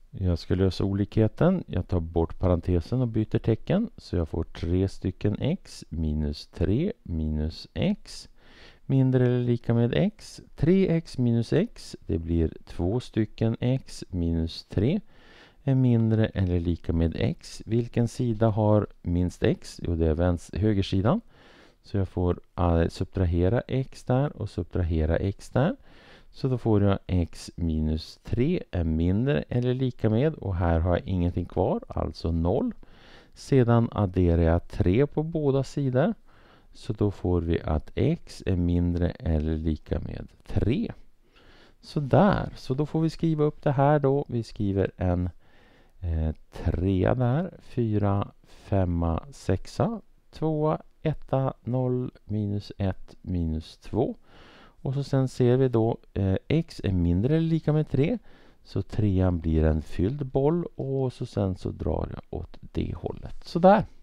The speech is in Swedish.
Jag ska lösa olikheten. Jag tar bort parentesen och byter tecken. Så jag får 3 stycken x minus 3 minus x mindre eller lika med x. 3x minus x, det blir 2 stycken x minus 3 är mindre eller lika med x. Vilken sida har minst x? Jo, det är högersidan. Så jag får subtrahera x där och subtrahera x där. Så då får jag x minus 3 är mindre eller lika med, och här har jag ingenting kvar, alltså 0. Sedan adderar jag 3 på båda sidor. Så då får vi att x är mindre eller lika med 3. Så där. Så då får vi skriva upp det här då. Vi skriver en 3 där. 4, 5, 6, 2, 1, 0, minus 1, minus 2. Och så sen ser vi då x är mindre eller lika med 3. Så 3 blir en fylld boll, och så sen så drar jag åt det hållet. Så där.